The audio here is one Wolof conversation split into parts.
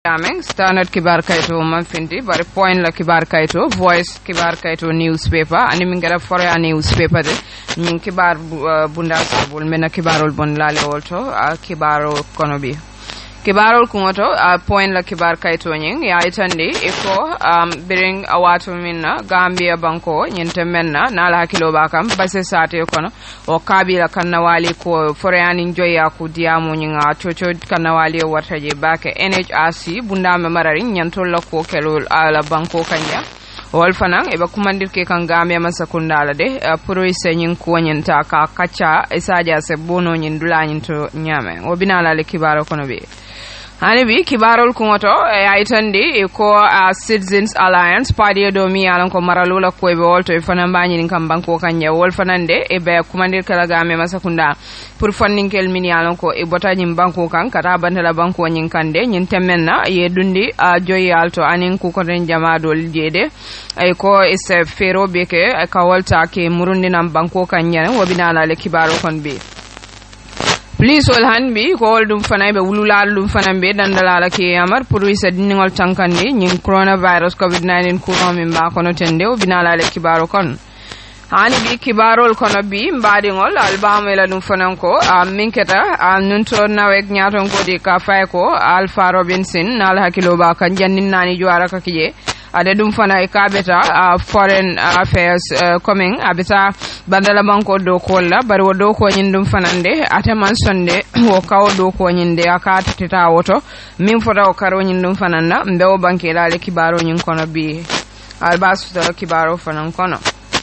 Ameng Standard Kibar Kaito Manfinti, but point la Kibar Kaito, Voice Kibar Kaito newspaper, and Mingara Forea newspaper, Ning Kibar Bundas, Bulmena Kibarol Bonlale Alto, Kibaro Konobi. Kibarol Kumoto, point la Kibar Kaito Ning, Yaitandi, Iko, Biring Awatu Minna, Gambia Banko, Yentemenna, Nala Kilobakam, Basesati Okono, or Kabila Kanawali ko Forean Joya Kudiamu Ninga, Chocho Kanawali Wataji back NHRC, Bundama Mararin, Yantola ko Kelul Ala Banko Kanya. Wolfanang eba kumandir ke kangame masakundala de puro isenyin kuonyenta ka kacha isaja se bono nyin dulanyin to nyame obinala le kibaro kono be hani bi kibarol kumoto aitandi ko Citizens Alliance party do mi alon ko maralula ko be wolto fana mbani kam banko kanya wolfanande ebe kumandir kala game masakunda pour fanninkel min alon ko e botaji banko kan kata bandala banko nyin kande nyin temenna ye dundi joyi alto anin ku ko den jamaadol jede ay ko is fero beke ka wolta ke murundi nam banko kanya wobinala le kibaro kon be Please all hand be called Fanai Ulula Lumfanambe Dandala K Amar Purisa Diningol Tankandi, Ning coronavirus COVID-19 Kuram in Bakonotende, Binala Kibaro Con. Hani bi Kibarol Konobi, Badingol, Albamela Lumfananko, Minketa, Nunto Nawek Nyatonko de Kafaiko, Alpha Robinson, Nala Kiloba, Kanjanin Nani Juarakaki. Adedum fana ikabeta foreign affairs coming abita bandala banko do kolla bari wo do ko nyindum fanande ataman sonde wo kaw do ko nyinde akata tita woto min foda o karo nyindum fananda mbewo banke dale kibaro nyin kono bi albasu da kibaro fanan kono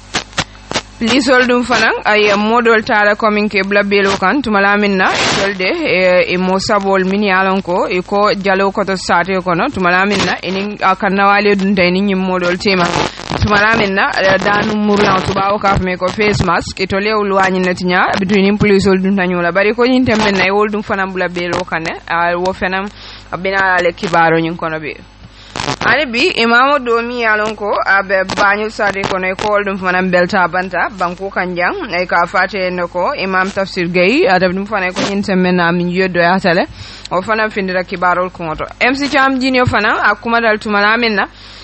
Please hold fanang ay model tala coming ke blabelo kan tumala minna solde e mosabol mini alonko e ko jalo ko to sate kono tumala minna eni kanawale dunde ni model tema tumala minna danu murla to bawo ka me ko face mask e to lew luwani natinya between police hold dun tanyola bari ko nyinte minna e hold fanam blabelo kan wo fenam abina le kibaro nyin kono be ani bi imamo domi yalonko abe banyu sade ko ne ko dum fanam belta banta banko kanjang ay ka fate noko imam tafsir gay adab dum fanay ko nyinte mena min yodo yatale o fanam findira kibarol ko ngoto MC Cham jinio fanam akuma dal tumala minna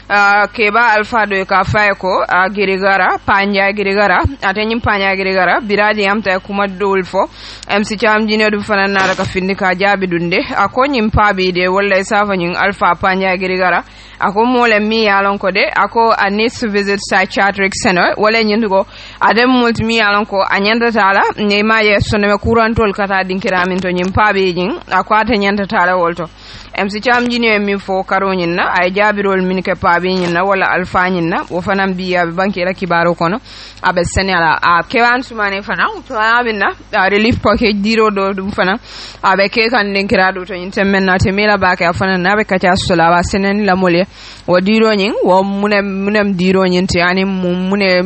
keba alfa do ka fay ko girigara panja girigara atenyim panja girigara biradi amta kuma dolfo MC Cham jinio dum fanan na ka findi ka jabi dunde akonyim pabi de walla safanyin alfa panja girigara ako mole mi yalon ko de ako needs to visit psychiatric center wala nyindugo adem multi mi yalon ko anyanda tala ne ma ye sonne kurantol kata dinkiramin to nyim pabi jing ako ata nyanda tala wolto MC Cham jini mi fo karonin na ay jabirol min ke pabi na wala alfanin na wo fanam biya banki la kibaro kono abe senala kewan sumane fana to abinna relief package diro do dum fana abe ke kan dinkirado to nyinten na temela ba ka fana na be kacha sola wa senen la mole wo diro nyin wo munem diro nyin ti ani mune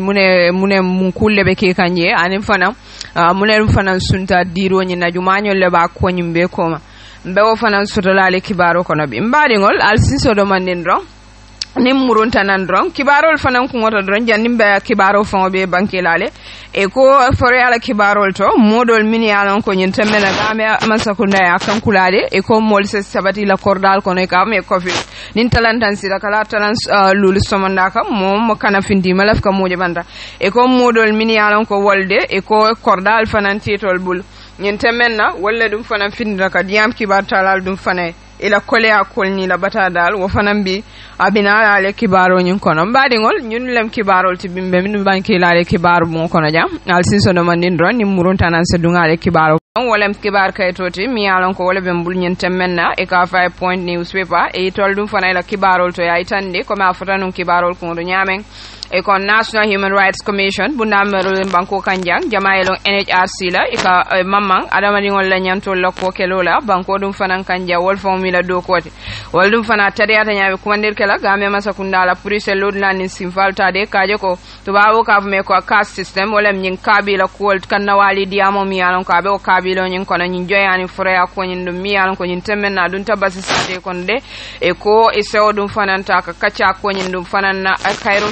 mun kulle be ke kanje ani fana munem fana sunta diro nyin na jumanyo le ba ko nyimbe koma mbewo fana sutolale kibaro kono bi mbadingol al siso do mandin ron nim murunta nan ron kibarol fana ko ngoto ron jannim be kibaro fon be bankilale e ko fore ala kibarol to modol mini alon ko nyin temena game masakunda ya kankulade e ko mol se sabati la cordal kono ka me ko fi nin talantan sira kala talan lulu somanda kam mom kana findi malaf ka moje banda e ko modol mini alon ko wolde e ko cordal fana titol bul nyin temenna walla dum fana findira ka diam kibar talal dum fana ila kole akol ni la bata dal wo fana bi abina ale kibaro nyin kono mbadingol nyun lem kibarol tibimbe min banki la ale kibaro mo kono jam al sinso do mandin ron ni murun tanan se dunga ale kibaro wolem kibar kay toti mi yalon ko wala be mbul nyin temenna e ka 5 point newspaper e tol dum fana ila kibarol to yai tande ko ma fotanum kibarol ko do nyamen e kon National Human Rights Commission bunda mero banko kanjang jamaelo NHRC la e ka mamang adama dingol la nyanto lokko kelola banko dum fanan kanja wol formula do kote wol dum fana tariata nyaabe kumandir kala game masakunda la police lodland simfalta de kaje ko to bawo ka me ko caste system wala nyin kabila ko kanawali diamo mi alon ka be o kabilo nyin kono nyin joyani fure ko nyin dum mi alon ko nyin temenna dun tabasi sate kon de e ko e sew dum fanan ta ka kacha ko nyin dum fanan na kairo sabati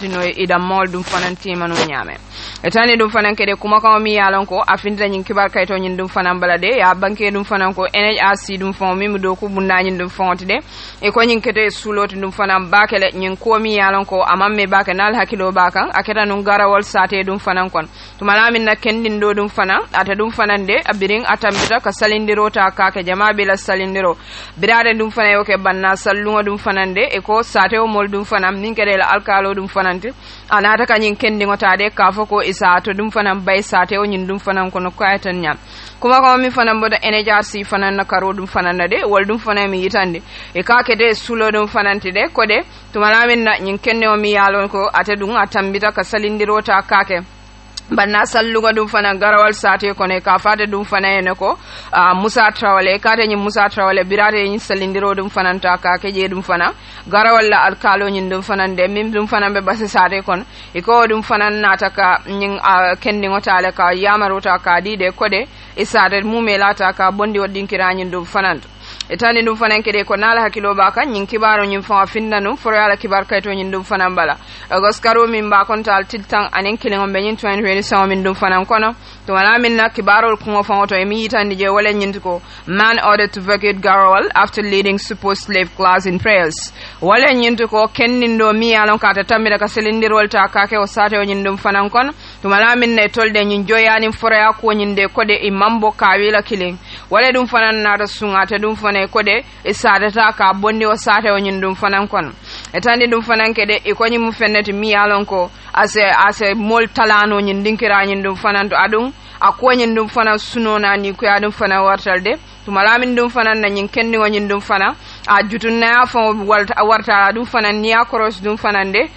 no ida mol dum fanan tima no nyame etani dum fanan kede kuma ko mi yalon ko afinta nyin kibar kayto nyin dum fanan balade ya banke dum fanan ko NHRC dum fon mi do ko bunda nyin dum fonti de e ko nyin kede suloti dum fanan bakele nyin ko mi yalon ko amamme baka nal hakilo baka aketa nun garawol sate dum fanan kon tumala min na kendin do dum fanan ata dum fanan de abiring atambita ka salindiro ta ka ke jama bila salindiro birade dum fanan yo ke banna sallungo dum fanan de e ko sate o mol dum fanan min kede la alkalo dum fananti anata ka nyin kendingo ta de ka foko isa to dum fanan bay sate o nyin dum fanan kono kayatan nyam kuma ko mi fanan boda NHRC fanan na karo dum fanan de wol dum fanan mi yitande e ka ke de sulo dum fananti de ko de tumala min na nyin kenne o mi yalon ko ate dum atambita ka salindiro ta kake banna sallugo dum fana garawal sate ko ne ka fade dum fana ene ko Musa Trawale ka te nyi Musa Trawale birate nyi salindiro dum fana ta ka ke je dum fana garawal la alkalo nyi dum fana de mim dum fana be basi sate kon iko dum fana nata ka nyi kendi ngotale ka yamaro ta ka di de ko de isade mumela ta ka bondi wodinkira nyi dum fana etani dum fanan kede ko nala hakilo baka nyin kibaro nyin fa finna num foro yala kibar kayto nyin dum fanan bala goskaro min ba kon tal tiltan anen kilen be nyin 2020 min dum fanan kono to wala min na kibarol ko fa oto mi yitande je wala nyin ko man ordered to vacate Garawal after leading supposed slave class in prayers wala nyin ko kennin do mi yalon ka ta tamira ka selindirol ta ka ke o sate o nyin dum fanan kono to wala min ne tolde nyin joyani foro ya ko nyin de ko de imambo kawila kilen wala dum fanan na rasungata dum fanan ko de isadata ka bondi o sate o nyin dum fanan kon etandi dum fanan kede e ko nyi mu fenneti mi yalon ko ase mol talano nyin dinkira nyin dum fanan to adun akko nyin dum fanan sunona ni ko ya dum fanan wartalde to malamin dum fanan na nyin kendi o nyin dum fanan a jutunna fo warta dum fanan ni akros dum fanan de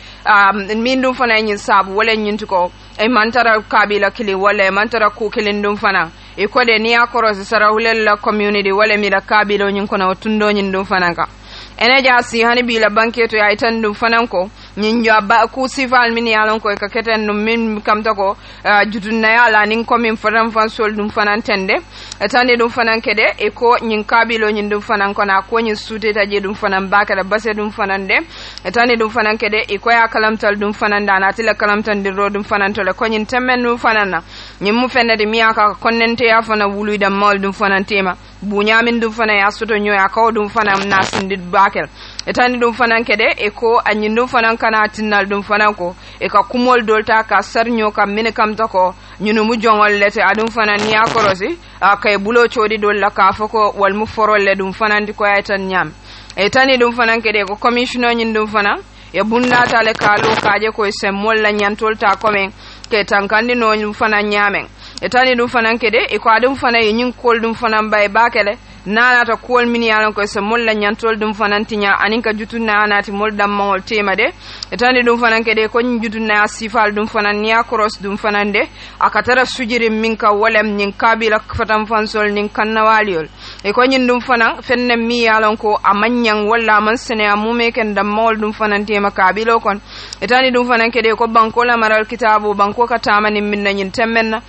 min dum fanan nyin sabu wala nyin ko e mantara kabila kili wala e mantara ku kilin dum fanan e ko de ni akros sarawlel la community wala mi da kabilo nyin kono tundo nyin dum fanan ka NHRC hani bila banketo ya itan dum fanan ko nyin jo ba ku sifal min yalon ko ka keten dum min kamta ko jutunna yala nin ko min faram fan sol dum fanan tende etande dum fanan kede e ko nyin kabilo nyin dum fanan ko na ko nyin sute taje dum fanan baka da base dum fanan de etande dum fanan kede e ko ya kalamtal dum fanan dana tila kalamtan dir ro dum fanan to le ko nyin temmen dum fanan na nyin mu fende de miyaka konnente ya fana wulu da mal dum fanan tema bunyamin dum fana ya soto nyoya ko dum fana nasindid bakel etani dum fanan kede e ko anyin dum fanan kana tinnal dum fanan ko e ka kumol dolta ka sarnyo ka min kam to ko nyunu mu jongol lete adum fanan ya korosi kay bulo chodi dolla ka foko wal mu forolle dum fanan di ko aytan nyam etani dum fanan kede ko commissioner nyin dum fanan e bunda tale ka lo kaje ko semmol la nyantol ta komen ke tankandi no dum fanan nyamen etani dum fanan kede e ko adum fanan yin kol dum fanan bay bakele nana ta kol min yalan ko se molla nyantol dum fanan tinya anin ka jutunna anati mol dam mangol tema de etani dum fanan kede ko jutunna sifal dum fanan niya cross dum fanan de akatara sujiri min ka walem nin kabila fatam fansol nin kannawaliol e ko nyin dum fanan fenne mi yalan ko amanyan walla man sene amume ken dam mol dum fanan tema kabilo kon etani dum fanan kede ko banko la maral kitabu banko ka tamani min nyin temmenna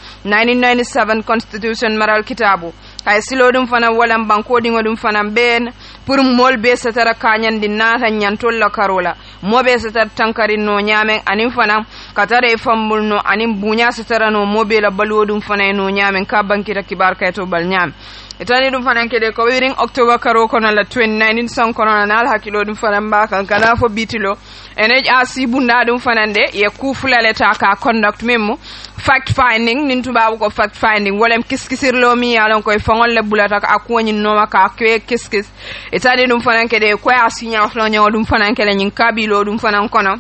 1997 constitution maral kitabu kay silo dum fana walam banko dingo dum fana ben pour mol be satara kanyan din nata nyantol la karola mo be satar tankari no nyamen anin fana katare fambul no anin bunya satara no mobe la balu dum fana no nyamen ka banki ta kibar kay to bal nyam etani dum fana kede ko wiring october karo kono la 2019 son kono na hakilo dum fana mbaka kana fo bitilo NHRC bunda dum fana de ye ku fulale ta ka conduct memo fact finding nin tubabu ko fact finding wolem kiskisir lo mi yalon koy fongol le bulata ka akoni noma ka kwe kiskis etani dum fana kede ko asinya flo nyaw dum fana kele nyin kabilo dum fana kono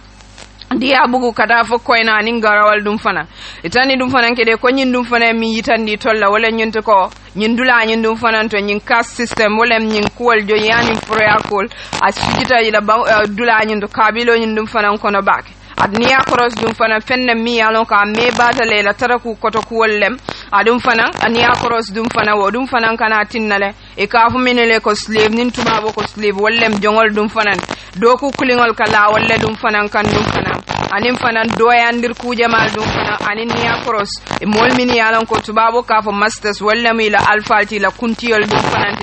dia bugu kata fo koyna nin garawal dum fana etani dum fana kede ko nyin dum fana mi yitandi tolla wala nyinto ko nyin dula nyin dum fana to nyin caste system wolem nyin kuwal jo yani proyakol asijita ila dula nyin do kabilo nyin dum fana kono bak adniya cross dum fana fenne mi yalon ka me batale la taraku koto kuwallem adum fana aniya cross dum fana wo dum fana kana tinnale e ka fu minele ko slave nin tubabo ko slave wallem jongol dum fana do ku kulingol kala walle dum fana kan dum fana anin fana doyandir ku jamal dum fana anin niya cross e mol min yalon ko tubabo ka fu masters wallem ila alfalti la kuntiyol dum fana tide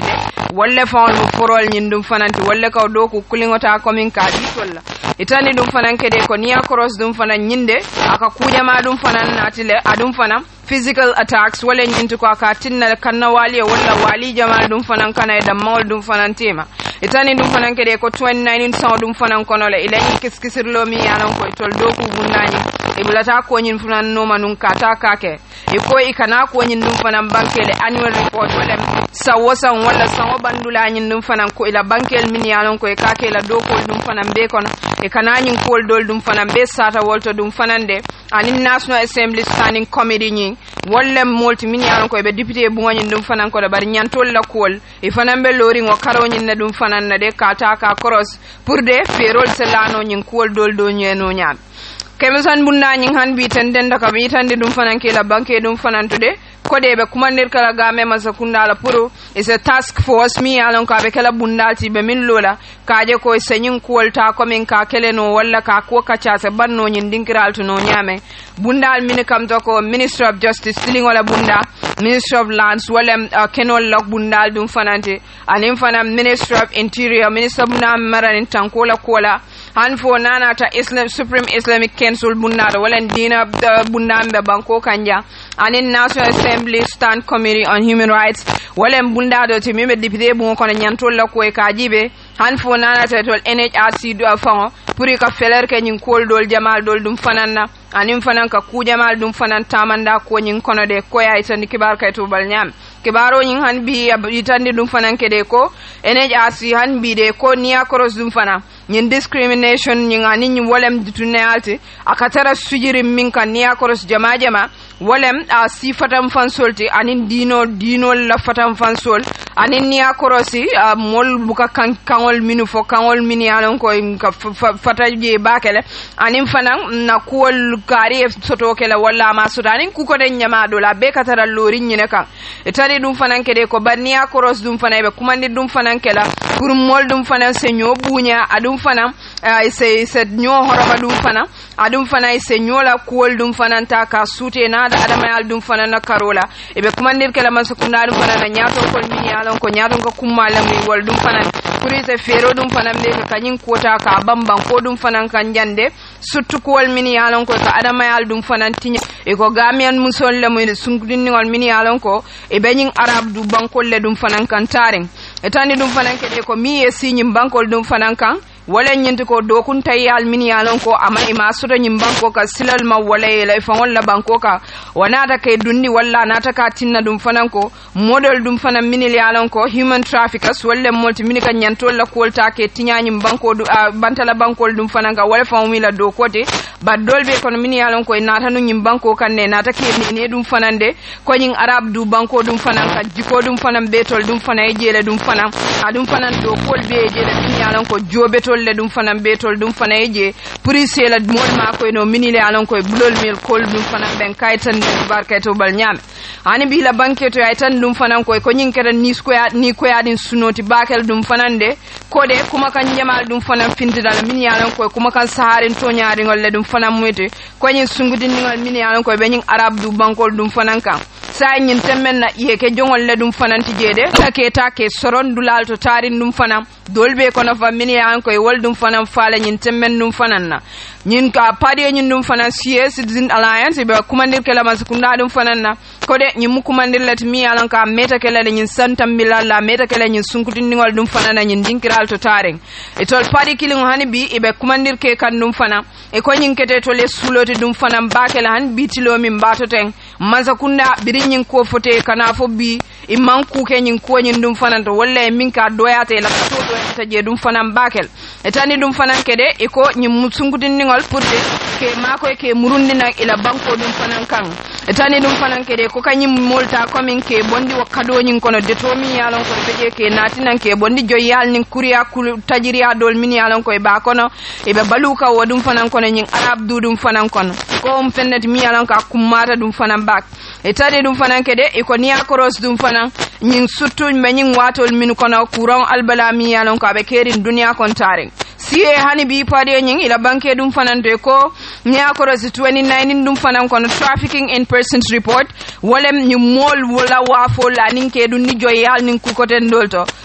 wolle fawn mu forol nyin dum fananti wolle kaw do ku kulingota komin ka ditolla itani dum fanan kede ko niya cross dum fanan nyinde aka kujama dum fanan natile adum fanan physical attacks wala nyintu ko aka tinna kanna wali wala wali jama dum fanan kana da mawol dum fanan tema itani dum fanan kede ko 2019 saw dum fanan kono le ilani kiskisirlo mi yanon ko tol do ku bundani e bulata ko nyin fanan no manun kata kake e ko ikana ko nyin dum fanan bankele annual report wala sawosan wala sawo bandula nyin dum fanan ko ila bankel min yanon ko e kake la do ko dum fanan be kono e kana nyin ko dol dum fanan be sata wolto dum fanan de anin National Assembly Standing Committee nyin wala multi min yanon ko be député bu nyin dum fanan ko da bar nyantol la kol e fanan be lori ngo karo nyin na dum fanan na de kata ka cross pour de payroll selano nyin ko dol do nyeno nyam kemisan bunda nyin han bi tan den da ka bi tan de dum fanan ke la banque dum fanan to de kode be kumandir kala game masakunda la puro is a task force mi alon ka be kala bundalti be min lola kaje ko senyin kuolta ko min ka keleno walla ka ko kacha se banno nyin dinkiral to no nyame bundal min kam to ko Minister of Justice tiling wala bunda Minister of Lands wala kenol lok bundal dum fanante anim fanam Minister of Interior Minister bunda maran tankola kola han fo nana ta Islam Supreme Islamic Council bunda wala dina bunda be banko kanja anin National Assembly Stand Committee on Human Rights wala bunda do ti mebe député bu ko nyantol la ko e kajibe han fo nana ta tol NHRC do afango puri ka feler ke nyin kol dol jamal dol dum fananna anim fanan ka ku jamal dum fanan tamanda ko nyin kono de ko ya itandi kibar kay to bal nyam kibaro nyin han bi itandi dum fanan ke de ko NHRC han bi de ko niya cross dum fana nyin discrimination nyin ani nyin wolem ditunalti akatara sujiri min kan niya cross jama wolem a si fatam fansolti anin dino la fatam fansol anin niya korosi mol buka kangol minu fo kangol mini alon ko fataje bakele anin fanan na kuol kari soto kala walla ma sudanin ku ko den nyama do la be katara lori nyine kan etari dum fanan kede ko baniya koros dum fanan be kumandi dum fanan kala pour mol dum fanan se nyo bunya adum fanan se nyo horoma dum fanan adum fanan se nyo la kuol dum fanan ta ka sute na da adama yal dum fanan na karola e be kumandir kala man sukunda dum fanan na nyato ko mini yalon ko nyato ko kumala mi wol dum fanan kuri se fero dum fanan be ka kanyin kota ka bamban ko dum fanan kan jande surtout ko wol mini yalon ko ka adama yal dum fanan tinya e ko gamian musol le mo sungudin ngol mini yalon ko e be nyin arab du bankol le dum fanan kan taring e tani dum fanan ke ko mi e sinyi bankol dum fanan kan wala nyenti ko do kun tayyal min yalon ko ama ima sudo nyim banko ka silal ma wala ila fa wala banko ka wana ta kay dundi wala nata ka tinna dum fanan ko model dum fanan min yalon ko human traffickers wala multi min ka nyanto la kolta ke tinya nyim banko bantala banko dum fanan ka wala fa mi la do kote ba dolbe kon min yalon ko nata no nyim banko kan ne nata ke ne dum fanan de ko nyin arab du banko dum fanan ka jiko dum fanan betol dum fanan jele dum fanan adum fanan do kol be jele min yalon ko jobetol le dum fanan betol dum fanan je police la mol ma ko no minile alon ko bulol mil kol dum fanan ben kaytan barkato bal nyame ani bi la banketo ay tan dum fanan ko nyin keda ni ko yadin sunoti bakel dum fanan de ko de kuma kan jamal dum fanan fintidal min yalon ko kuma kan saharin to nyaari ngol le dum fanan muete ko nyin sungudin ngol min yalon ko be nyin arab du bankol dum fanan kan sa nyin temmen na yeke jongol le dum fanan tijede take take soron dulal to tarin dum fanan dolbe ko no fa min yalon ko wol dum fanan faala nyin temmen dum fanan na nyin ka padi nyin dum fanan CS Citizen Alliance be kumandir kala masukunda dum fanan na ko de nyin mu kumandir lat mi yalon ka meta kala nyin santam bilalla meta kala nyin sunkutin ngol dum fanan na nyin dinkiral to taren e tol padi kilin hani bi e be kumandir ke kan dum fanan e ko nyin kete to le suloti dum fanan bakela han bitilo min bato ten masakunda birin nyin ko fote kana fo bi imman ku ke nyin ko nyin dum fanan to walla min ka doyate la to do ta je dum fanan bakel e tani dum fanan kede e ko nyin musungudin ningol pour de ke mako ke murundi nak ila banko dum fanan kan e tani dum fanan kede ko kanyim molta komin ke bondi wakado nyin kono de to mi yalon ko beje ke natinan ke bondi joyal nin kuriya kul tajiriya dol min yalon ko e ba kono e be baluka wo dum fanan kono nyin arab du dum fanan kono ko um fennet mi yalon ka kumata dum fanan bak e tani dum fanan kede e ko niya koros dum fanan nyin surtout be nyin watol min kono courant albala mi yalon ka be kerin dunya kon taren siye hani bi pade nyin ila banke dum fanan de ko niya koros 29 dum fanan kono trafficking in persons report wolem ni mol wala wafo la ninke dun ni joyal nin ku koten dolto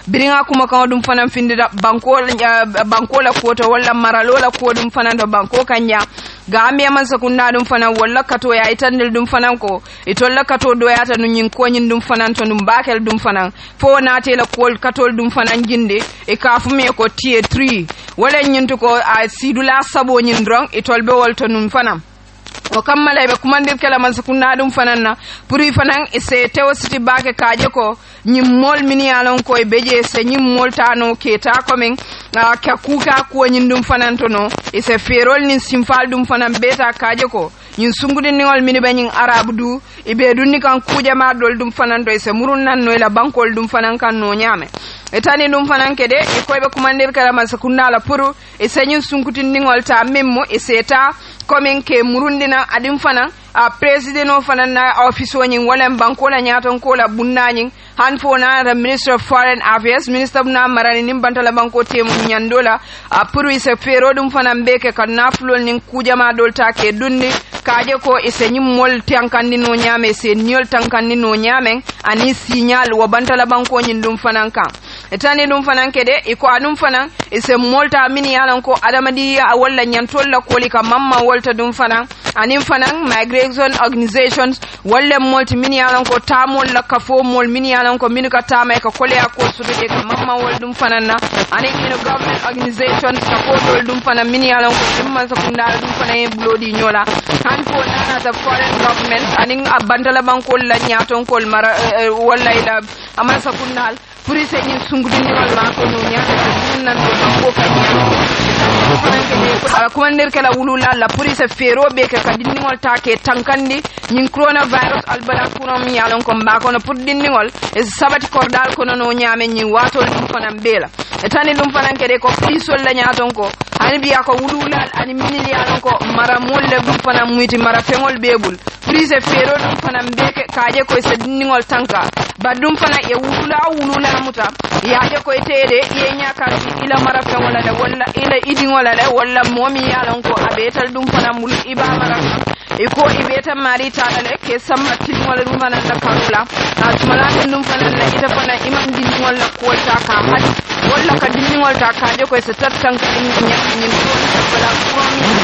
biringa kuma kan dum fanan findida banko la koto walla maralo la ko dum fanan do banko kanya Gambia man sakunda dum fanan walla kato ya itandil dum fanan ko itolla kato do yata nu nyin ko nyin dum fanan to dum bakel dum fanan fo naate la ko katol dum fanan jinde e kafume ko tie 3 wala nyin to ko a sidula sabo nyin drong itolbe wol to num fanan o kammala be kumandir kala man sakunda dum fananna puri fanan ise tewsiti bake kaje ko nyim mol mini alon ko e beje se nyim mol tano keta komen ka kuka ko nyim dum fanan to no ise ferol nin simfal dum fanan beta kaje ko nyin sungudi ningol mini be nyin arabu du ibe dunni kan kuje ma dol dum fanan do ise murun nan no la bankol dum fanan kan no nyame etani dum fanan kede e ko be kumandir kala man sakunda la puru ise nyin sunkuti ningol ta memmo iseta komen ke murundina adim fanan a president o fanan na office woni wala banko la nyaton ko la bunnañi han fo na the minister of foreign affairs minister na marani nim bantala banko temu nyandola a pour ise fero dum fanan beke kan naflol nin kujama dol take dunni kaje ko ise nyim mol tankandi no nyame se nyol tankandi no nyame ani signal wo bantala banko nyin dum fanan kan etani dum fanan kede iko adum fanan ise molta mini yalan ko adamadi walla nyantol la koli ka mamma wolta dum fanan anim fanan migration organizations walla multi mini yalan ko tamol la ka fo mol mini yalan ko min ka tama ka kole ko sude ka mamma wol dum fanan na ani ino government organizations ka ko dol dum fanan mini yalan ko dimma sa kunda dum fanan e blodi nyola han ko nana the foreign government anin abandala bankol la nyaton kol mara walla ila amal sa kundal puri se nyin sungudini wala ko no nyaata nan ko ko nder kala wulula la puri se fero be ka kadini ngol take tankandi nyin coronavirus albala kuno mi yalon ko mbako no puddini ngol e sabati kordal kono no nyame nyin wato dum fanam bela e tani dum fanan kede ko pisol la nyaaton ko hani biya ko wulula ani minili yalon ko mara molle dum fanam muyti mara fengol bebul puri se fero dum fanam be kaaje ko se dinni ngol tanka badum fana e wulula muta yaade ko tede ye nyaka ila marafa wala da wala ila idin wala da wala momi yalon ko abetal dum fana mul iba marafa e ko ibeta mari taale ke samma tin wala dum fana da kanula asmala dum fana la ita fana iman din wala ko ta ka hadi wala ka din wala ta je ko se tattan ka din nyin ko wala ko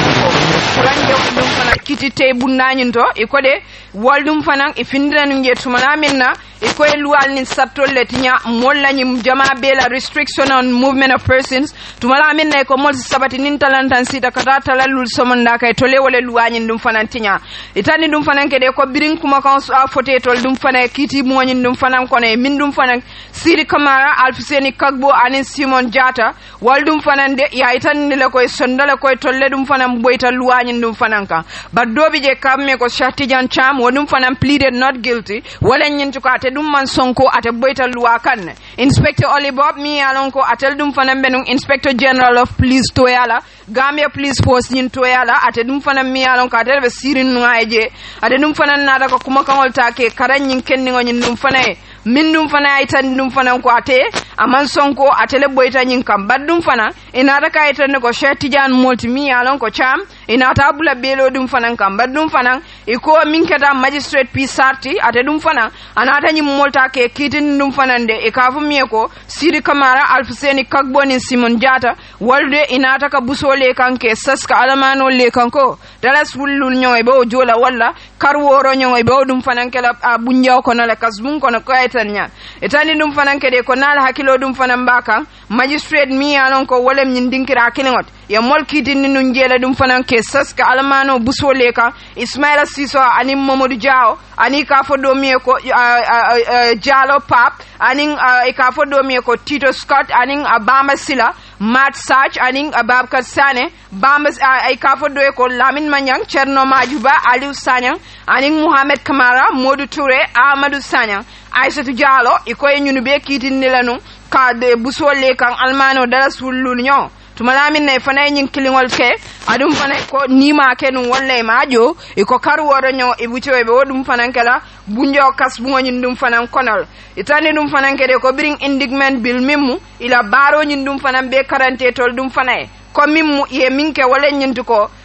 mi ranje dum fana kitite bunnañin to e ko de waldum fana e findana nge tumana minna e ko e luwal ni sattolle tinya molla nyim jama bela restriction on movement of persons tumala minna ko mol sabati nin talantan sita kata talalul somonda kay tole wala luwañin dum fana tinya itani dum fana ke de ko birin kuma kan a fote tol dum fana kiti moñin dum fana ko ne min dum fana siri kamara alfuseni kagbo anin simon jata waldum fana de ya itani le ko sondala ko tolle dum fana boyta luwañin dum fana ka baddobi je kamme ko Shatijan Cham wonum fana pleaded not guilty wala nyintu ko ate dum man sonko ate boyta luwa kan inspector Oli Bob mi alon ko atel dum fana benung inspector general of police to yala Gambia police force nyin to yala ate dum fana mi alon ko atel be sirin nuaje ate dum fana nada ko kuma kangol take karan nyin kenni ngo nyin dum fana min dum fana ay tan dum fana ko ate aman sonko atele boyta nyin kam baddum fana ina da kay tan ko Shatijan multi alon ko Cham ina ta bula belo dum fana kam baddum fana e ko min keta magistrate P sarti ate dum fana anata nyim molta ke kitin dum fana de e ka fu mi ko Siri Kamara Alfuseni Kagboni Simon Jata walde ina ta ka busole kanke saska alamano le kanko dalas wulul nyoy be o jola walla karworo nyoy be dum fana kala bunjaw ko na kasbun ko na ko etanya etani dum fana kede ko nal hakilo dum fana mbaka magistrate mi alon ko wolem nyin dinkira kilingot ya mol kitin nu njela dum fana ke saska alamano busole ka Ismaila Siso ani Mamadou Diaw ani ka fo do mi ko Jalo Pap ani ka fo do mi ko Tito Scott ani Abama Sila Matt Sach ani Ababkar Sane Bamba ay ka fo do ko Lamine Manyang Cherno Majuba Aliou Sanyang ani Mohamed Kamara Modou Touré Amadou Sanyang Aissatou Diallo ikoy ñunu be kitin ni lanu ka de busole kan almano dala sullu ñoo tumalamin ne fanay nyin kilingol ke adum fanay ko nima ken wolle maajo iko karworo ñoo e buciobe wodum fanan kala bunjo kas bu ngin dum fanan konol itani dum fanan kede ko bring indictment bil mimmu ila baro nyin dum fanan be karante tol dum fanay ko mimmu ye minke wala nyintu ko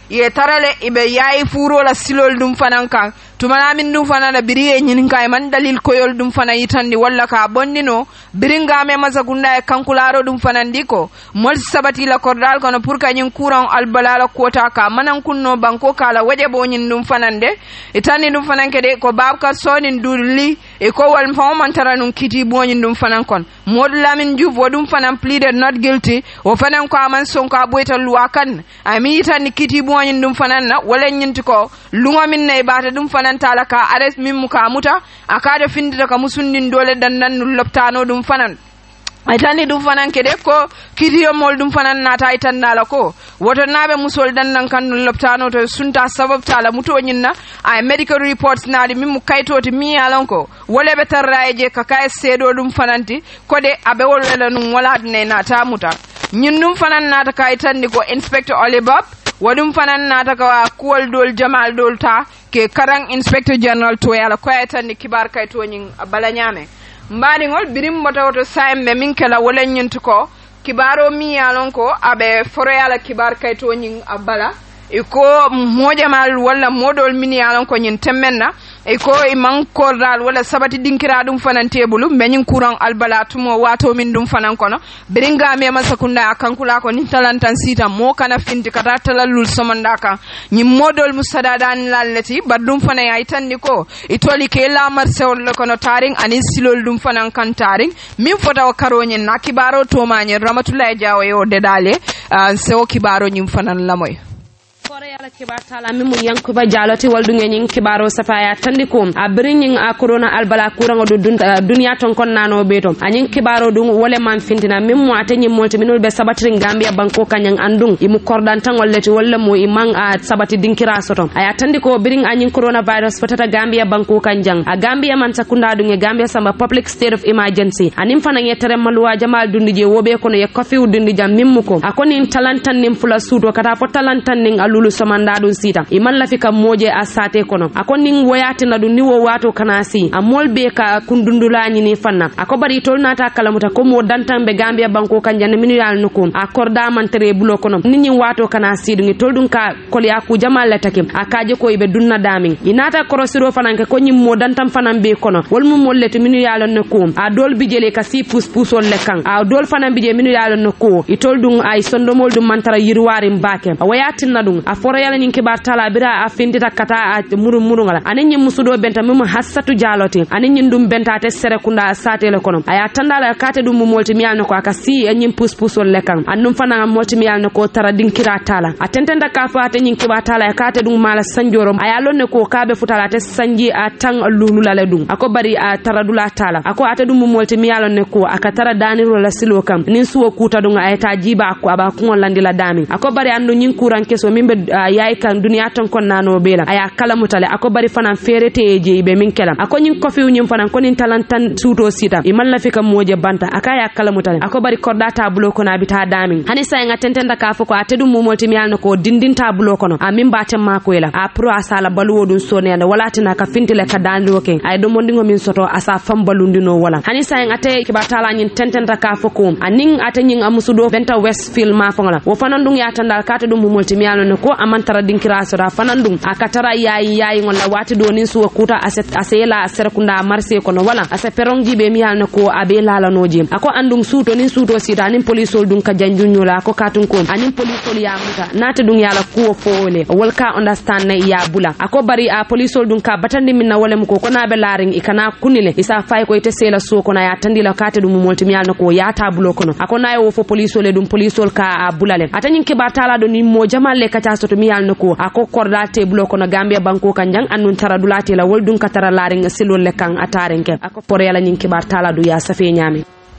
ye tarale ibe yayi furo la silol dum fanan kan tumana min dum fana la biriye nyin kay man dalil koyol dum fana yitandi walla ka bonnino biringa me mazagunda e kankularo dum fanan diko mol sabati la kordal kono pour ka nyin courant albalala kota ka manan kunno banko kala waje bo nyin dum fanan de itani dum fanan kede ko babka sonin durli e ko wal fawman taranum kiti bo nyin dum fanan kon mod lamin juv wodum fanan pleaded not guilty o fanan ko aman sonka boyta luwa kan ami itani kiti bo nyin dum fanan na wala nyinti ko lunga min ne bata dum fanan talaka ares min muka muta akade findita ka musundin dole dandan loptano dum fanan aytani dum fanan kede ko kidiyo mol dum fanan nata aytannala ko woto nabe musol dannan kan loptano to sunta sabab tala muto nyinna ay medical reports naadi min mu kaytoti mi alon ko wole be tarraje ka kay sedo dum fananti ko de abe wolwela num wala ne nata muta nyin dum fanan nata kay tanni ko inspector Olibab wadum fanan nata ka kuwal dol jamal dol ta ke karang inspector general to yala ko aytani kibar kay to nyin bala nyame mbadi ngol birim motawoto saimbe min kala wala nyintu ko kibaro mi yalon ko abe foro yala kibar kay to nyin abala iko mojamal wala modol min yalon ko nyin temmenna iko iman kordal wala sabati dinkira dum fanan tebulu menyin courant albala tumo wato min dum fanan kono biringa me masakunda akankula ko ni talantan sita mo kana finti kata talalul somanda ka ni modol musadadan lallati badum fanan ay tanni ko itoli ke la marsewol kono taring ani silol dum fanan kan taring min fota o karonyen na kibaro to manyen ramatullah jawo yo dedale sewo kibaro nyim fanan lamoy fore yala kibar tala mi mun yanku ba jaloti waldu ngen kibaro safaya tandiko abriñing a corona albala kurango do dunya ton kon nano beto anyin kibaro dum wole man fintina min mo atanyi molti minul be sabatrin Gambia banko kanyang andung imu kordan tangol leti wala mo imang a sabati dinkira soto aya tandiko biring anyin coronavirus fatata Gambia banko kanjang a Gambia man sakunda dunge Gambia sama public state of emergency anim fana yetere malwa jamal dundije wobe kono ye kofi dundija mimmuko akoni talantan nim fula sudo kata fo talantan ning lulu somanda dun sita iman lafika moje asate kono akon ning woyati na dun ni wo wato kanasi amol be ka kundundula ni fanna akobari tol nata kalamuta ko mo dantan be Gambia banko kanjane minu yal nukum akorda man tere bulo kono ninni wato kanasi dun tol dun ka koli aku jamal latakim akaje ko ibe dunna damin inata korosiro fananke ko nyim mo dantan fanan be kono wol mu mollete minu yal nukum a dol bijele ka si puspusol lekan a dol fanan bije minu yal nuko itol dun ay sondomol dum mantara yirwari mbake wayati na dun a foro yala nyin kibar tala bira a findita kata a muru ngala anin nyin musudo benta mum hassatu jaloti anin nyin dum benta te sere kunda sate le kono aya tandala kate dum multi miyal no ko aka si nyin puspusol lekan annum fana multi miyal no ko tara dinkira tala atentenda ka fa te nyin kibar tala kate dum mala sanjorom aya lonne ko kabe futala te sanji a tang lulula le dum ako bari a tara dula tala ako ate dum multi miyal no ko aka tara daniro la silo kam nin suwo kuta dum ay ta jiba ko aba ko landila dami ako bari andu nyin kuran keso mimbe yaay kan duniya ton kon nano bela aya kala mutale ako bari fanan ferete je be min kelam ako nyin kofi nyim fanan konin talantan suto sita imal la fika moje banta aka ya kala mutale ako bari kordata bulo kono abita damin hani sa nga tentenda ka foko atedu mu multi miyal no ko dindinta bulo kono amin batem mako ela a pro asala baluwo dun sonende wala tina ka fintile ka danlo ken ay do mondingo min soto asa fam balundino wala hani sa nga te kibatala nyin tentenda ka foko anin ate nyin amusudo benta Westfield ma fongola wo fanan dun ya tandal ka te dum mu multi miyal no ko amantara dinkira sura fanandum akatara yayi ngola wati do nin suwa kuta asela aserakunda marse kono wala asa perongji be mi halna ko abe lala noji ako andum suto nin suto sita nin polisol dun ka janjunyola ko katun ko anin polisol ya muta nata dun yala ko fole wolka understand na ya bula ako bari a polisol dun ka batandi min na wala ko na be laring ikana kunile isa fay ko ite sela so kono ya tandila kate dum multi mi halna ko ya tabulo kono ako nayo wo fo polisol dum polisol ka bulale atanyin ke batala do ni mo jamalle ka ta soto mi halna ko ako korda tebulo kono Gambia banko kanjang annun tara dulati la woldun katara laring silol lekan atarenke ako pore yala nyin kibar tala du ya safe nyami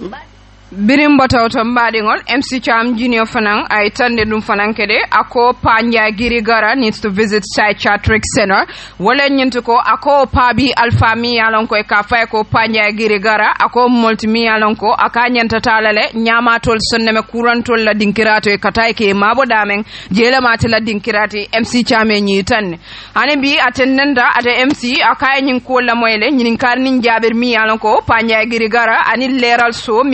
birim batawto mbadingol MC Cham Junior Fanang ay tande dum Fanang kede ako Panja Girigara needs to visit Psychiatric Center wala nyintu ko ako Pabi Alfami yalon ko ka fay ko Panja Girigara ako multimi yalon ko aka nyanta talale nyama tol sonneme kurantol la dinkirato e katay ke mabo damen jela mate la dinkirati MC Cham nyi tan ane bi atendenda ate MC aka nyin ko la moyle nyin kar nin jabir mi yalon ko Panja Girigara ani leral so mi yalon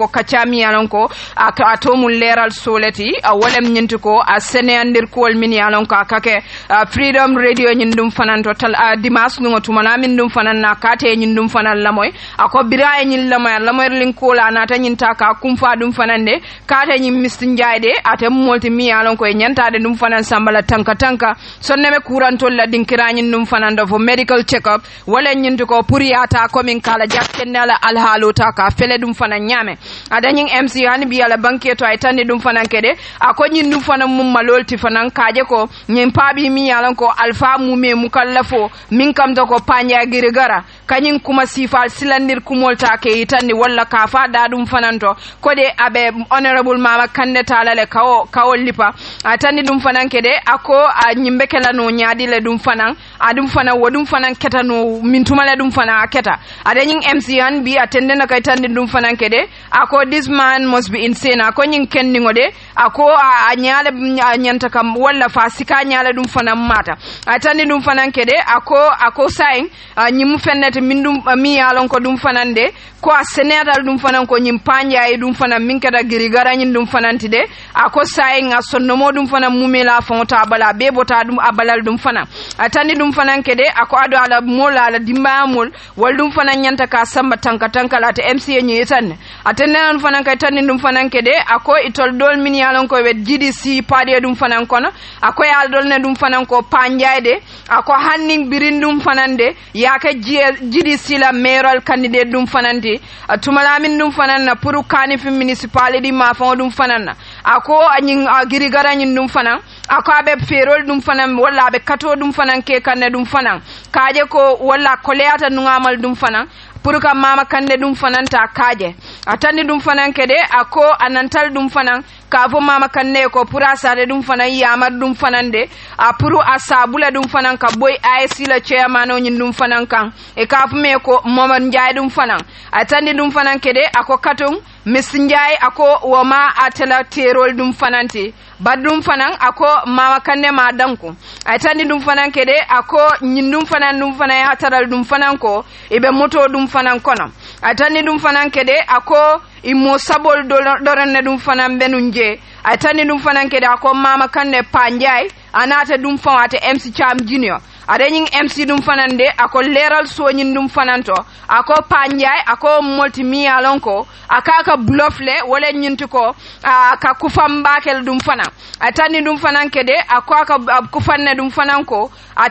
ko kacha mi yalon ko atomul leral soleti walem nyinti ko a seneandir kol min yalon ko akake freedom radio nyindum fanan to tal dimas no tumana min dum fanan na kate nyindum fanan lamoy ako biraye nyil lamoy lin ko la nata nyinta ka kumfa dum fanande kate nyim mistin jayde atem molti mi yalon ko nyantade dum fanan sambala tanka sonne me kurantol la dinkira nyindum fanan do for medical check up wala nyinti ko puriyata ko min kala jakkendala alhaalo ta ka fele dum fanan nyame adanyin MC hani bi ala banke to ay tande dum fanan kede ako nyindum fanan mum malolti fanan kaje ko nyim pabi mi yalan ko alfa mume mukallafo min kam to ko panya girigara kanyin kuma sifal silandir kumolta ke itandi walla ka fa dadum fananto kode abe honorable mama kande talale kawo lipa atandi dum fanan kede ako nyimbe kala no nyaadi le dum fanan adum fanan wodum fanan keta no mintumale dum fanan aketa adanyin MC han bi atende na kay tandi dum fanan kede ako this man must be insane ako nyin kenni ngode ako a nyaale nyanta kam walla fa sika nyaale dum fanan mata atandi dum fanan kede ako sain nyimu fennete min dum mi yalon ko dum fanande ko a senetal dum fanan ko nyim panja e dum fanan min kada giri garanyin dum fanantide ako sain a sonnomo dum fanan mumela fonta bala bebota dum abalal dum fanan atandi dum fanan kede ako ado ala mola ala dimbamol wal dum fanan nyanta ka samba tanka la ta MC nyi tan atende non fanan kay tandi dum fanan kede ako itol dol min yalon ko wet GDC pade dum fanan kono ako yal dol ne dum fanan ko panjayde ako hanning birindum fanande yake GDC la mayoral candidate dum fanandi tumalamin dum fanana pour kanif municipality ma fon dum fanana ako anyin giri garanyin dum fanan ako abe ferol dum fanan walla abe kato dum fanan ke kanne dum fanan kaje ko walla koleata nungamal dum fanan pour ka mama kande dum fanan ta kaje atandi dum fanan kede ako anantal dum fanan ka fo mama kanne ko pour asade dum fanan yamar dum fanan de pour asabula dum fanan ka boy IC la chairman o nyin dum fanan kan e ka fu me ko momar njaay dum fanan atandi dum fanan kede ako katung Miss Njai ako wama atela terol dum fananti badum fanan ako mama kanne ma danku atandi dum fanan kede ako nyindum fanan dum fanan hataral dum fanan ko ibe moto dum fanan kono atandi dum fanan kede ako imo sabol doranne dum fanan benunje atandi dum fanan kede ako mama kanne panjai anata dum fawate MC Cham Junior adanyin MC dum fanande ako leral soñin dum fananto ako panjay ako multimia lonko akaka bluffle wala nyinti ko ka kufambakel dum fanan atani dum fanan kede ako aka kufanne dum fanan ko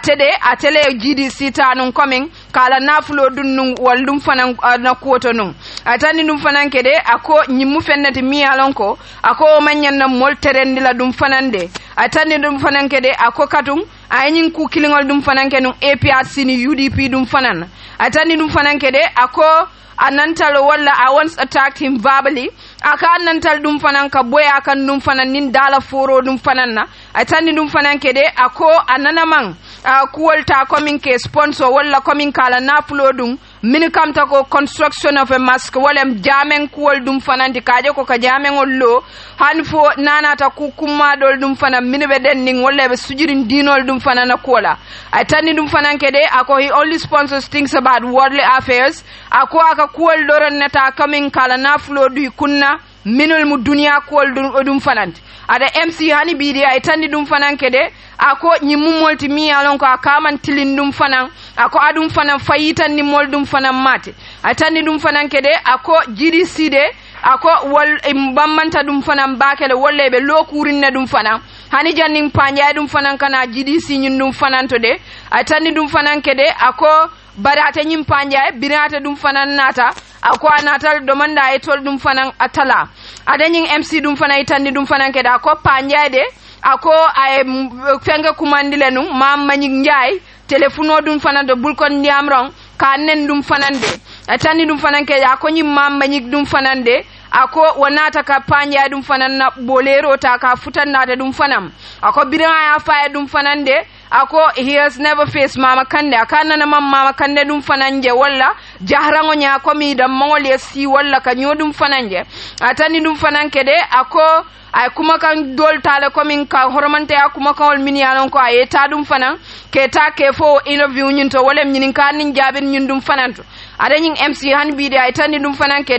atele GDC tanun coming kala nafulo dun wal dum fanan na kuoto nun atani dum fanan kede ako nyimu fennati mi alonko ako manyan na mol terendi la dum fanande atani dum fanan kede ako katum ayin ku kilingol dum fanan kenun APRC ni UDP dum fanan atani dum fanan kede ako anantal walla I once attacked him verbally aka anantal dum fanan ka boya kan dum fanan nin dala foro dum fanan na atani dum fanan kede ako ananaman kuolta coming ke sponsor walla coming kala napulo dum min kam ta ko construction of a mosque wala jamen kuol dum fanandi kaje ko ka jamen ollo han fo nanata ku kuma dol dum fanan min be den ning wala be sujirin dinol dum fanana kola atani dum fanan kede ako he only sponsors things about worldly affairs ako aka kuol doron neta coming kala nafulo du kunna minul mu dunya kuol dum fananti ada MC hani bidi ay tandi dum fanan kede ako nyimu molti mi alon ko akaman tilin dum fanan ako adum fanan fayitan ni mol dum fanan mate atandi dum fanan kede ako GDC de ako wal bammanta dum fanan bakele wolle be lokurinne dum fanan hani janning panja dum fanan kana GDC nyun dum fanan to de atandi dum fanan kede ako barata nyim panja birata dum fanan nata ako anatal domanda e tol dum fanan atala adanyin MC dum fanan itandi dum fanan kede ako panja de ako ay fenga kumandile nu mam mañik njaay telefono dum fanande bulkon ndiam rong ka nen dum fanande atani dum fananke ako nyim mam mañik dum fanande ako wonata ka panja dum fananna bolero ta ka futannata dum fanam ako biraya fa dum fanande ako he has never faced mama kande akana na mama kande dum fananje walla jahrango nya ko mi dam mongol si walla ka nyodum fananje atani dum fananke de ako ay kuma kan dol tale komin ka hormante akuma kan wol min yalon ko ay ta dum fanan ke ta ke fo interview nyun to wolem nyin kan nin jabin nyun dum fananto ada nyin MC han bi de ay tani dum fanan ke de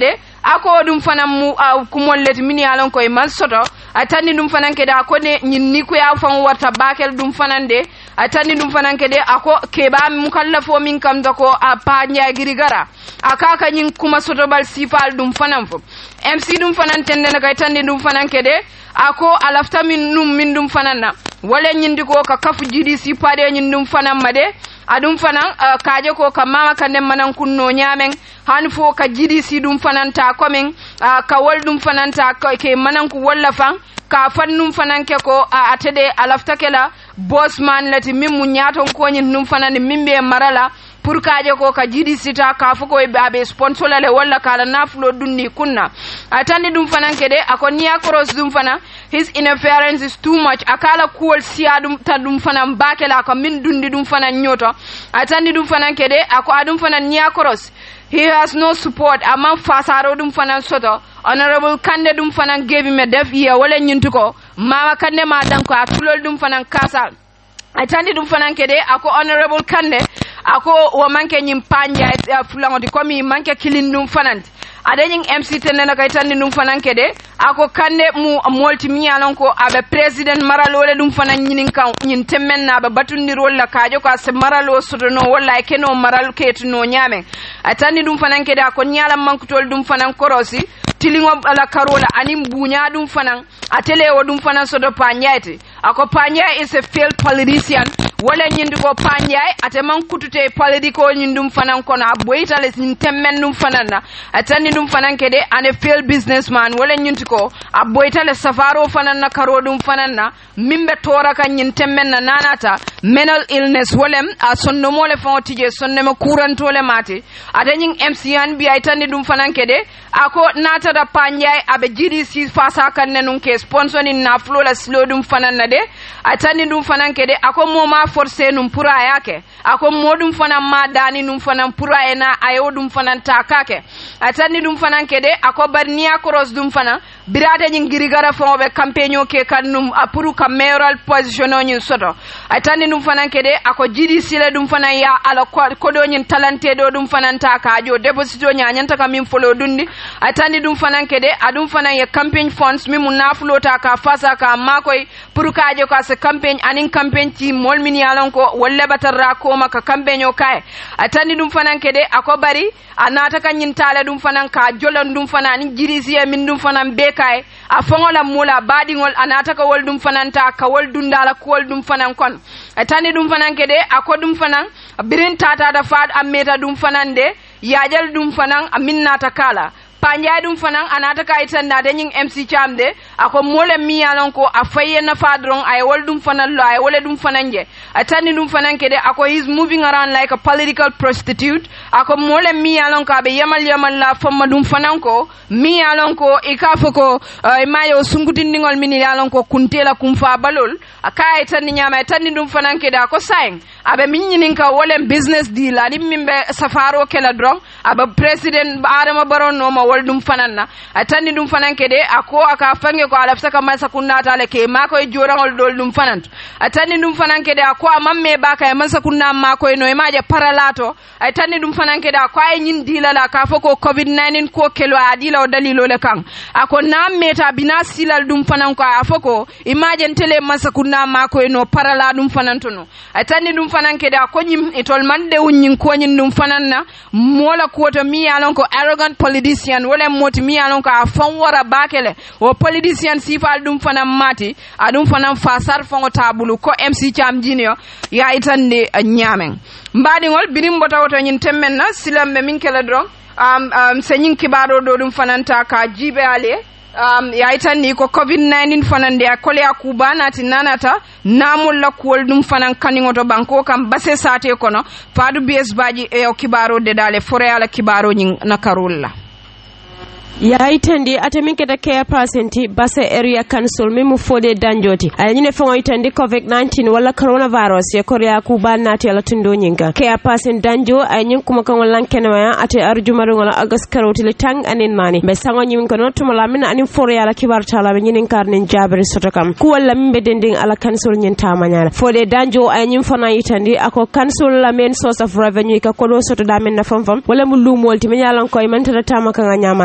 ako dum fana mu kumolleti min yalon koy man soto atani dum fanan kede ako ne nyinni ko ya fan warta bakel dum fanande atani dum fanan kede ako keba mukallafo min kam dako a pa nyaagiri gara akaka nyin kuma soto bal sifal dum fanan fo MC dum fanan tende na kay tandi dum fanan kede ako alafta min dum fananna wala nyindi ko ka kafu jidi si pade nyin dum fanan made adum fanan kaje ko ka mama kande manan kunno nyamen han fo ka jidi si dum fanan ta komen ka wol dum fanan ta ke manan ku walla fan ka fannum fanan ke ko atede alafta kela bossman lati min mu nyaton ko nyin dum fanan min be marala pour kaje ko ka jidi sita ka fuko e babe sponsor le walla kala naflo dunni kunna atandi dum fanan kede akoniya cross dum fana his interference is too much akala kuol siya dum ta dum fanan bakela ko min dundi dum fanan nyoto atandi dum fanan kede ako adum fanan niya cross he has no support among fasaro dum fanan soto honorable kande dum fanan gave him a deaf ear wala nyintuko mama kande ma danko atulol dum fanan kasal atandi dum fanan kede ako honorable kande ako wo manke nyim panja fulango di komi manke kilindum fananti adanyin MC tenena kay tandi dum fanan kede ako kande mu molti mi alon ko abe president maralole dum fanan nyinin kan nyin temmen na ba batundi rolla kajo ko se maralo soto no walla keno maral ketu no nyame atandi dum fanan kede ako nyalam mankutol dum fanan korosi tilingo ala karola anim bunya dum fanan atele wo dum fanan sodo panyaiti ako panya is a failed politician wala nyindi ko panjay ate man kutute politiko nyindum fanan kono aboyitale sin temmen dum fanana atani dum fanan kede ane failed businessman wala nyindi ko aboyitale safaro fanana karo dum fanana mimbe tora kan nyin temmen na nanata mental illness wolem a sonno mole fawtije sonne ma kurantole mate adanyin MCN bi aytani dum fanan kede ako nata da panjay abe jiri si fasa kan nenun ke sponsoring na flola slow dum fanana de atani dum fanan kede ako moma forcé num pura yake ako modum fanan ma dani num fanan pura ena ayo dum fanan takake atani dum fanan kede ako barniya cross dum fanan birade nyin girigara fobe campaigno ke kanum apuru ka mayoral position nyin soto atani dum fanan kede ako jidi sile dum fanan ya ala ko do nyin talante do dum fanan takajo deposito nyanyanta ka min folo dundi atani dum fanan kede adum fanan ya campaign funds mi mun nafulo ta ka fasa ka makoy puru kaje ko se campaign anin campaign ti mol min yalon ko wolle batarra ko maka campaign o kay atani dum fanan kede ako bari anata kan nyin tale dum fanan ka jolon dum fanan jirisi e min dum fanan be kay a fongola mula badingol anata ka wol dum fanan ta ka wol dundala ko wol dum fanan kon atani dum fanan kede ako dum fanan birin tata da faad ameta dum fanan de yajal dum fanan aminnata kala panja dum fanan anata ka itanda de nying MC chamde ako mole mi yalon ko afaye na fadron ay wol dum fanan lo ay wole dum fanan je atani dum fanan kede ako is moving around like a political prostitute ako mole mi yalon ka be yamal la famma dum fanan ko mi yalon ko ikafo ko mayo sungutindingol min yalon ko kuntela kumfa balol akay tan nyama tan dum fanan kede ako saying abe min nyinin ka wole business deal ani mimbe safaro kala dron aba president Adama Barrow no ma wol dum fananna atandi dum fanan kede ako aka fange ko alafsa ka masa kunna tale ke mako e jorangol dol dum fanant atandi dum fanan kede ako amamme baka e masa kunna mako e no e maje paralato atandi dum fanan kede ako ay nyin dilala ka foko covid-19 ko kelo adila o dalilo le kan ako nammeta bina silal dum fanan ko afoko imaje tele masa kunna mako e no parala dum fanantono atandi dum fanan kede ako nyim itol mande wunyin ko nyin dum fananna mola ko to mi yalon ko arrogant politician wala moti mi alon ka fon wara bakele o politician sifal dum fanam mati adum fanam fasar fon tabulu ko MC Cham Junior ya itande nyamen mbadi ngol birim bota woto nyin temmen na silambe min kala dron se nyin kibaro do dum fananta ka jibe ale ya itandi ko covid-19 fanande akole akubana tinanata namul la kol dum fanan kaningoto banko kam basse sate kono fadu BS baji e o kibaro de dale fore ala kibaro nyin nakarulla yaitandi atamin keta care percenti base area council mimu fode danjoti ayine fongo itandi covid-19 wala coronavirus ya korea kuba nati ala tundo nyinga care percent danjo ayin kuma kan walan kenwa ate arjumaro wala agas karoti le tang anin mani be sango nyimin ko not mala min anin fore ala kibar tala be nyinin karnin jabri sotokam ku wala mbe dending ala council nyin tamanyala fode danjo ayin fona itandi ako council la main source of revenue ka kodo soto damen na fam wala mu lumolti min yalan koy man tata tamaka nganyama ayin fona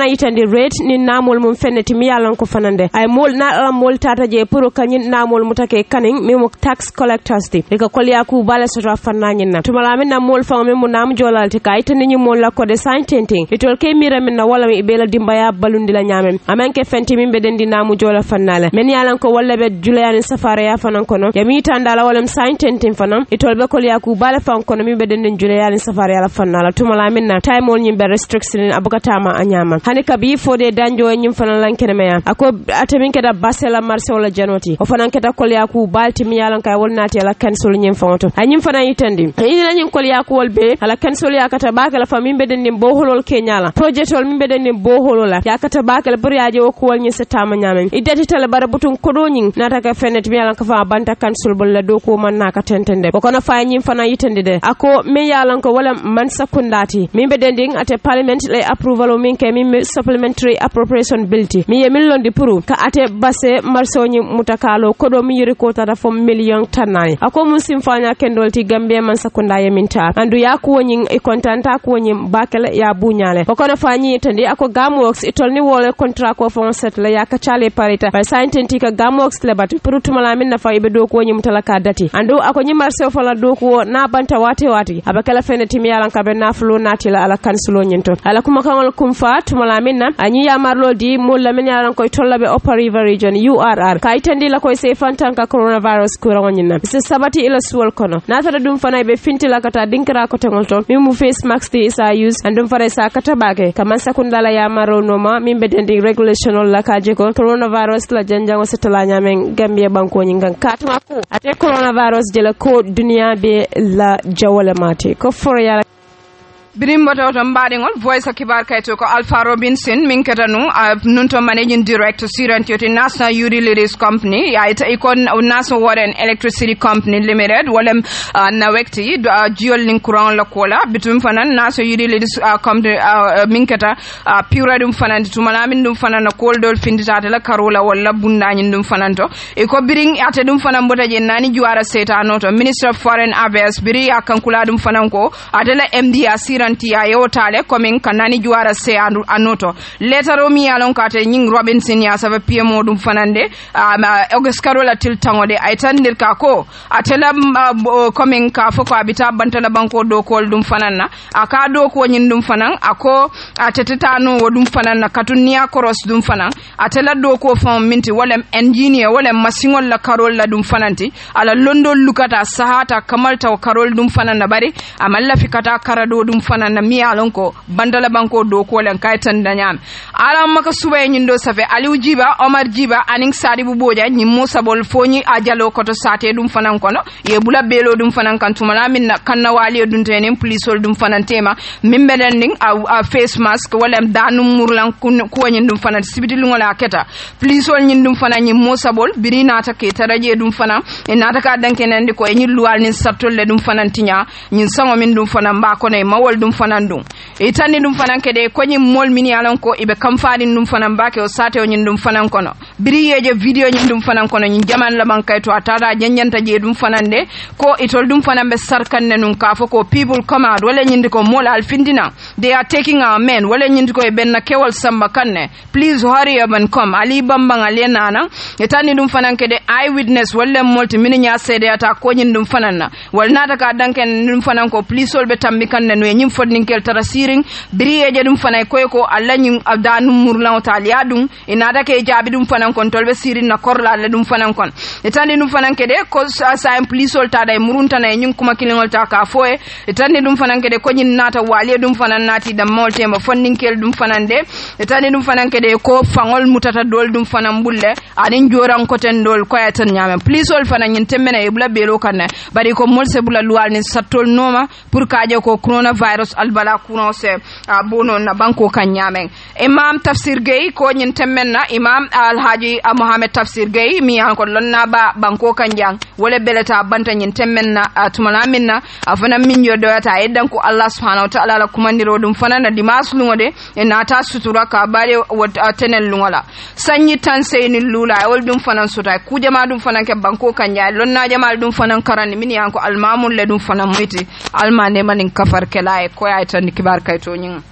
fana yitandi rate ni namol mum fenneti mi yalan ko fanande ay mol na ala mol tata je pour kanyin namol mutake kaning mi mo tax collectors di ko kolya ku bala sota fanna nyinna tumala min na mol fa mi mo nam jolalti kay tan ni mol la ko de saintenting itol ke mira min na wala mi bela dimbaya balundi la nyamem amanke fenti min be dendi namu jola fannala men yalan ko walla be julayani safara ya fanan kono yami tandala wala saintenting fanam itol be kolya ku bala fan kono mi be dendi julayani safara ya fannala tumala min na time mol nyimbe restriction abukata ma anyama hani kabi fode danjo nyim fanan lankene meya ako atamin keda basela marse wala janoti o fanan keda kolya ku balti mi yalan kay wolnati ala cancel nyim fanto anyim fanan yitandi ina nyim kolya ku wolbe ala cancel ya kata bakala famin be dendi boholol kenyala project wol min be dendi boholola ya kata bakala bur yaje o ko wolnyi setama nyamen idati tala bara butun kodonyin nata ka fenet mi yalan ka fa banta cancel bolla do ko man naka tentende ko kono fa nyim fanan yitandi de ako mi yalan ko wala man sakundati min be dendi ate parliament lay approval o min ke min supplementary appropriation bill ti mi yemin londi puru ka ate basse marsoni mutakalo kodo mi yiri ko tata fo million tanani ako mun simfanya kendolti Gambia man sakunda yeminta andu ya ko nyin e kontanta ko nyin bakale ya bunyale ko kono fanyi tandi ako gamworks itolni wole contract ko fon set la ya ka chale parita par scientifique ka gamworks le batu puru tumala min na fa ibe do ko nyin mutalaka dati andu ako nyi marse fo la do ko na banta wati abakala feneti mi yalan ka be na flo natila ala kansulo nyinto ala kuma kangol kumfa tumala minna anyi ya marlo di mulla min yalan koy tollabe upper river region URR kay tandi la koy se fantan ka coronavirus ko rawnyina se sabati ila suwal kono na tata dum fana be fintila kata dinkra ko tengol to mi mu face mask ti isa use andum fare sa kata bage kaman sakunda la ya maro noma min be dendi regulation la ka je ko coronavirus la janjango setala nyamen Gambia banko nyingan katma ko ate coronavirus de la ko dunia be la jawale mate ko for ya Birimboto to mbaɗigol voice of kibar kayto ko Alpha Robinson min ketanu nunto managing director Sirantiyoti National Utilities Company ya ita ikon National Water and Electricity Company Limited walem na wekti jiol nin courant la kola bitum fanan National Utilities Company min keta pura dum fanan tumala min dum fanan kol dol finditata la karola wala bundañi dum fananto iko biring ate dum fanan bota je nani juara seta noto Minister of Foreign Affairs biri akankula dum fanan ko atela MD ya yotale coming kanani juara se anoto letaro mi alon kate nying Robinson ya sava PMO dum fanande August Carola til tangode ay tandir ka ko atela coming ka foko abita bantala banko do kol dum fananna aka do ko nyin dum fanan ako ateteta no dum fananna katunia cross dum fanan atela do ko fon minti wala engineer wala masingol la karol la dum fananti ala londo lukata sahata kamalta karol dum fananna bari amalla fikata karado dum na miya lonko bandala banko do ko len kaytan danyam ala maka subay nyindo safe Aliou Jiba Omar Jiba aning sadi bu boja nyi Musa bol foni ajalo koto sate dum fanan kono ye bula belo dum fanan kan tumala min kanna wali dum tenen polisol dum fanan tema min beden ning a face mask wala danum murlan ko nyin dum fanan sibiti lungola keta polisol nyin dum fanan nyi Musa bol birina ta ke taraje dum fanan e nata ka danken ndi ko e nyi luwal nin satol le dum fanan tinya nyin sango min dum fanan ba ko ne mawol dum fanan dum itani dum fanan kede ko nyi mol mini alon ko ibe kamfani dum fanan bake o sate o nyin dum fanan kono biriyeje video nyin dum fanan kono nyin jaman la bankay to atara janyanta je dum fanan de ko itol dum fanan be sarkan nenun ka foko people come out wala nyin ko mol al findina they are taking our men wala nyin ko e benna kewol samba kanne please hurry up and come ali bambang alena na itani dum fanan kede eyewitness wala multi mini nya sede ata ko nyin dum fanan na wal nata ka danken dum fanan ko please ol be tambi kanne no nyim fodnin kel tara siring biriyeje dum fanay koy ko alla nyim abdanu murlan talia dum inada ke jabi dum fanan kon tolbe sirin na korla la dum fanan kon itani dum fanan kede ko sa please ol tada murunta na nyim kuma kilingol ta ka foe itani dum fanan kede ko nyin nata wali dum fanan nati dam molte ma fondin kel dum fanan de itani dum fanan kede ko fangol mutata dol dum fanan bulle adin joran ko ten dol ko yatan nyame please ol fanan nyin temmena e bula belo kanne bari ko molse bula luwal ni satol noma pour kaje ko coronavirus albala kuno se bono na banko kan nyamen imam tafsir gay ko nyin temmenna imam alhaji Mohammed tafsir gay mi an ko lonna ba banko kan jang wala belata banta nyin temmenna tumana minna afana min yo doyata eddan ko Allah subhanahu wa ta'ala la kumandiro dum fanana dimas lungode e nata sutura ka bare tenel lungola sanyi tan seyni lula wol dum fanan suta ku jama dum fanan ke banko kan ya lonna jamal dum fanan karani min yan ko almamul le dum fanan muyti almane manin kafar kelae ko ya tan kibar kayto nyin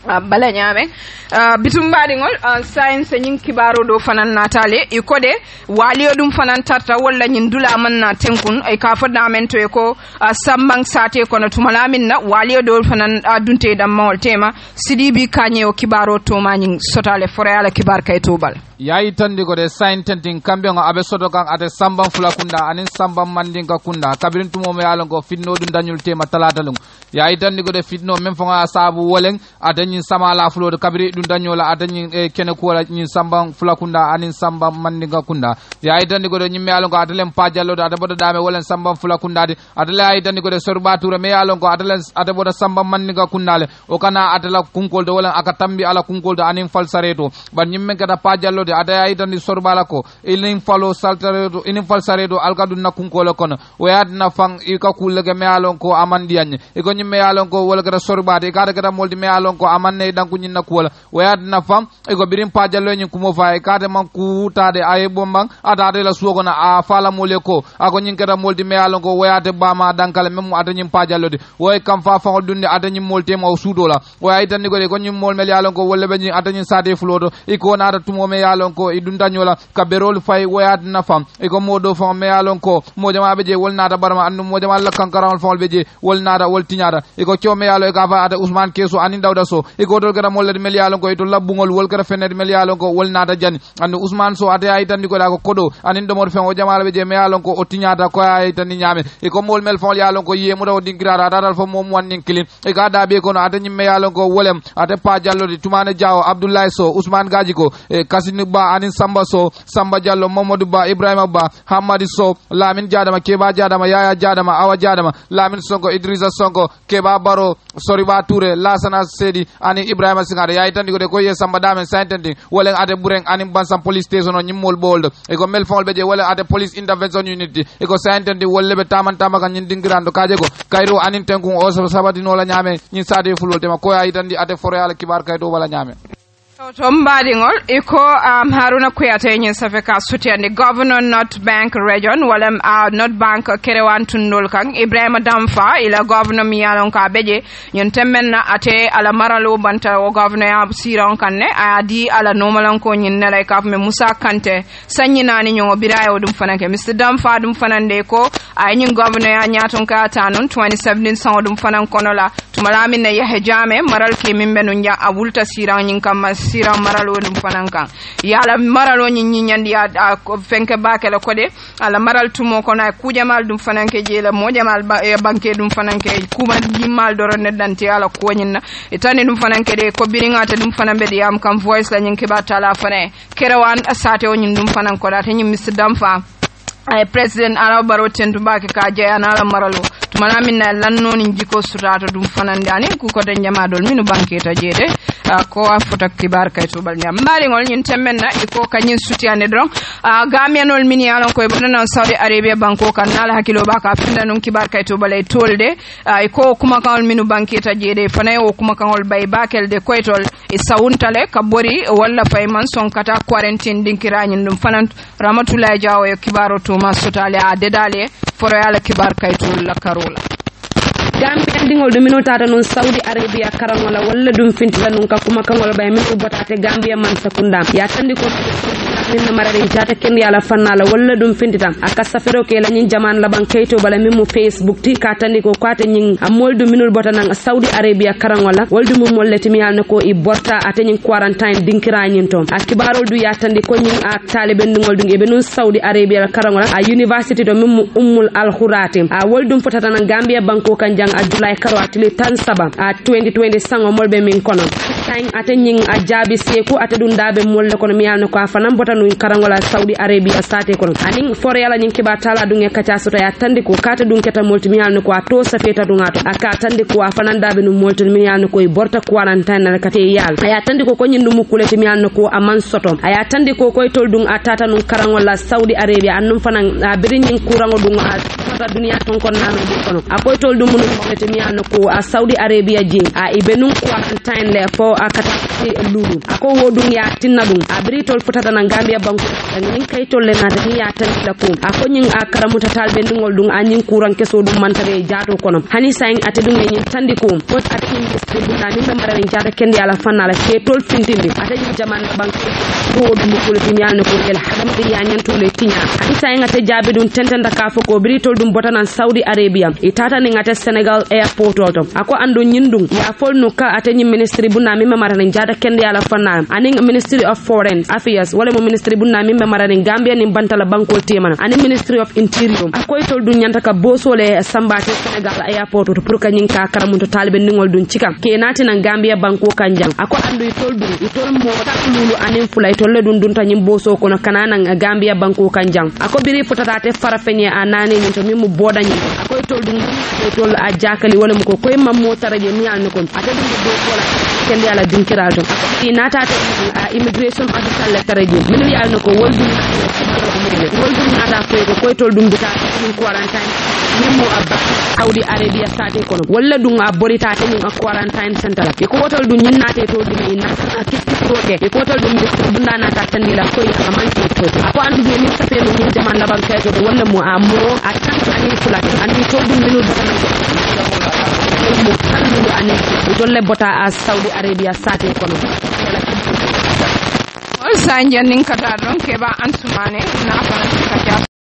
bala ñame bitum mbaɗigol science ñing kibaro do fanan natale e kode waliyo ɗum fanan tarta walla ñin dula man na tenkun ay ka fadamen to e ko sambang sate kono tumalamin na waliyo do fanan dunte dam mawol tema sidibi kanye o kibaro to mañing sotale forala kibar kay tobal yayi tandi ko de saintenting kambe ngo abe soto kan ate sambam fula kunda anin sambam mandinga kunda kabirin tumo me yalon ko fitno dun dañul tema talata lum yayi tandi ko de fitno même fo nga sabu wolen ate ñin sama la fulo de kabiri dun dañola ate ñin kene ko wala ñin sambam fula kunda anin sambam mandinga kunda yayi tandi ko de ñim me yalon ko ate lem pajallo ate bodo dame wolen sambam fula kunda de ate yayi tandi ko de sorbature me yalon ko ate bodo sambam mandinga kunda le o kana ate la kunkol de wolen aka tambi ala kunkol de anin falsareto ban ñim men kada pajallo ada ayitandi sorbala ko inin falo saltaredo inin falsaredo alkadu nakunkolo kono wayadna fang ika kullege me alon ko amandi anye iko nyimme alon ko wala gara sorbade kada kada moldi me alon ko amanne danku nyinna kuwala wayadna fam iko birim pajallo nyin kumo fay kada man kutade ay bombang ada la suogona a fala mole ko ako nyin kada moldi me alon ko wayade bama dankale memu ada nyim pajallo de way kam fa fangol dunde ada nyim molte ma sudola wayitandi ko nyim mol mel alon ko wala be nyi ada nyin sade flodo iko na ada tumo me alon ko idun dañola kaberol fay wayad na fam e ko modo fam me alon ko mojama beje wol nada barama andu mojama la kankaral fam beje wol nada wol tiñada e ko ciome yalo e ka fa ada Ousmane Keso anin dawda so e ko dol gara molle mel yalon ko to labbungol wol gara fenede mel yalon ko wol nada jani andu Ousmane so ade ay tandi ko da ko kodo anin do mor fam o jama beje me yalon ko o tiñada ko ay tandi ñame e ko mol mel fam yalon ko yemu daw dingirara dal fam mom wan kilin e ka da be ko no ade nyimme yalon ko wolem ade pa jallo di tumane Diaw Abdoulaye So Ousmane Gadji ko e kasini ba anin Samba So Samba Diallo Mamadou Ba Ibrahima Ba Hamadi So Lamin Jadama Keba Jadama Yaya Jadama Awa Jadama Lamin Sonko Idrissa Sonko Keba Baro Soriba Touré Lasana Sedi ani Ibrahima Singare yayi tandi ko de ko ye Samba Dame saintenti wala ade bureng ani Bansam police station on nyimol boldo e ko mel fol beje wala ade police intervention unity e ko saintenti wolle be tamantama kan nyin dingirando kaje ko kayro anin tenkun o sabati no la nyame nyin sade fulol tema ko yayi tandi ade foreal kibar kaydo wala nyame to mbaɗigol iko Haruna Kuyate ñin safe ka sutiyande governor North Bank region wala North Bank kerewan tundol kan Ibrahima Damfa ila governor mi yalon ka beje ñun temmenna ate ala maralo banta o governor ya siron kanne a di ala nomalan ko ñin nelay ka me Musa Kante sanyinani ñongo birayo dum fanake Mr Damfa dum fanande ko ay ñin governor ya ñaton ka tanon 2017 sawo dum fanan kono la tumalamin ne yahe jame maral ke min benu nya a wulta siran ñin kam siran maralo dum fanan kan yala maralo ñin ñandi ya fenke bakela kode ala maral tumo kono ay kujamal dum fanan ke jela mojamal banke dum fanan ke kuma jimmal doro neddanti ala ko ñinna etani dum fanan ke de ko biringata dum fanan be yam kam voice la ñin ke batala fane kerewan asate o ñin dum fanan ko data ñin Mr Damfa ay president ala baro tentu bake ka jeyana ala maralo tumana min na lanno ni jiko sutata dum fanande ani ku ko tan jamadol minu banke ta jede ko afuta kibar kay to bal nyam mari ngol nyin temmenna e ko kanyin sutiane don gamianol min yalon koy bodana Saudi Arabia banko kan nala hakilo baka finda non kibar kay to balay tolde e ko kuma kanol minu banke ta jede fanay o kuma kanol bay bakel de koytol e sawuntale ka bori walla fayman son kata quarantine dinkirañin dum fanan Ramatulaye Diaw e kibaro to ma sotale a dedale foro yala kibar kayto la karola Gambia dingol dum minotata non Saudi Arabia karangola walla dum fintila non ka kuma kangola bay min ko botate Gambia man sakunda ya tandi ko min marade jata ken yala fannala walla dum fintita aka safero ke la nyin jaman la ban kayto bala min mo Facebook ti ka tandi ko kwate nyin amol dum minol botana Saudi Arabia karangola wal dum mo leti mi yalna ko i borta ate nyin quarantine dinkira nyin to akibarol du ya tandi ko nyin a talibe dingol dum be non Saudi Arabia karangola a university do min ummul al khurati a wal dum fotata nan Gambia banko kan a July karo atili tan saba a 2020 sango molbe min kono tan ate nyin a jabi seku ate dun dabe molle kono mi yalno ko afanam botanu karangola Saudi Arabia state kono anin fore yala nyin kiba tala dun e kacha sota ya tandi ko kata dun keta molti mi yalno ko a to safeta dun ato aka tandi ko afanan dabe no molti mi yalno ko e borta quarantine na kate yal aya tandi ko ko nyin dum kuleti mi yalno ko aman soto aya tandi ko koy tol dun atata nun karangola Saudi Arabia annum fanan a birin nyin kurango dun a fota dunia ton kon nano be kono akoy tol dum mun ko mi an ko Saudi Arabia je ibe nun quarantine le fo akata lulu ako wodum ya tinna dum abritol fotata na Gambia banko ngin kay tolle na de ya tan la ko ako nyin akaramuta talbe ndingol dum anyin kuran keso dum mantare jaato kono hani sain ate dum nyin tandi ko pot ate industry dum na min mara en jaata kendi ala fanala ke tol fintindi ate jaman banko ko dum ko le nyal ko el hadam de ya nyen tole tinya hani sain ate jaabe dum tentenda ka fo ko britol dum botana Saudi Arabia itata ni ngate Senegal airport to ako ando nyindum ya fol no ka ate nyi ministry bu na min mara en jaata kendi ala fanala aning Ministry of Foreign Affairs wala mo ministry bu na min mara en Gambia ni bantala banko temana ani Ministry of Interior akoy tol dun nyanta ka bosole sambate Senegal airport to pour ka nyinka karamunto talbe ningol dun cika ke nati na Gambia banko kanjang ako andu itol mo taklulu anin fulay tolle dun dun tanyim boso kono kanana Gambia banko kanjang ako biri fotatate farafenye anane ni to mimu bodani akoy tol dun tol a jakali wala mo ko koy mammo taraje mi an ko ate dum do wala kende ala dinkiral to ako nata immigration official letter je min wi alno ko woldu nata ko tol dum bita quarantine mimmo abba Saudi Arabia state kono walla dum aborita te min quarantine center e ko wotol dum nyinnate to dum ina kitti toke e ko wotol dum bunda nata tandila ko ya manti to ko andu be min sape min jaman laban kay to walla mo amro atan ani fula ani to dum minu mo tandu ani dolle bota a Saudi Arabia state kono Sanjani kata don keba ansumane na fana